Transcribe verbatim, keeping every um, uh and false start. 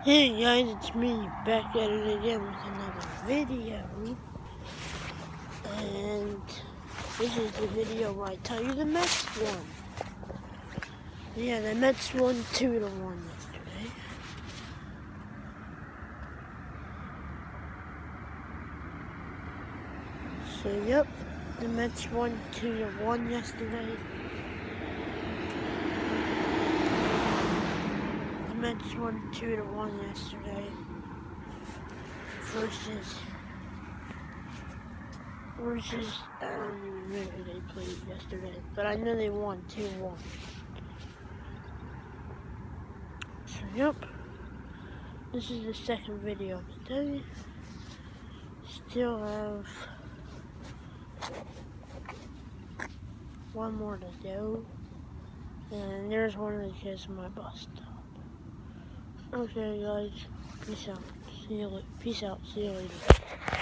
Hey guys, it's me, back at it again with another video. And this is the video where I tell you the Mets won. Yeah, the Mets won two to one yesterday. So yep, the Mets won two to one yesterday. The Mets won two to one yesterday versus versus I don't even remember who they played yesterday, but I know they won two one. So yep, this is the second video of the day. Still have one more to go, and there's one of the kids on my bus stop. Okay guys, peace out. See you later. Peace out. See you later.